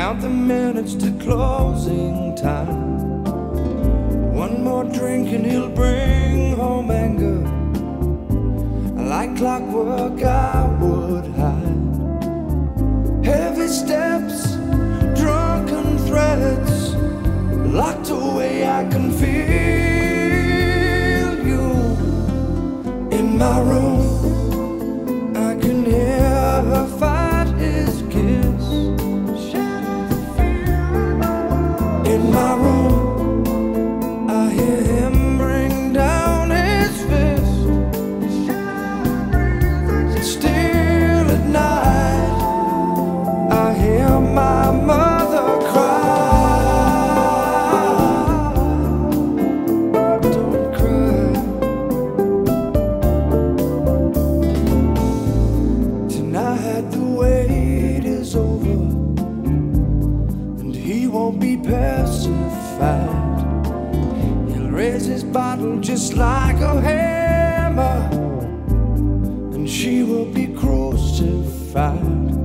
count the minutes to closing time. One more drink and he'll bring home anger. Like clockwork I would hide. Heavy steps, drunken threads, locked away I can feel you. In my room I can hear her fight his kiss. In my room I hear him bring down his fist. Still at night I hear my mother cry. Don't cry. Tonight the wait is over and he won't be pacified. He'll raise his bottle just like a hammer, and she will be crucified.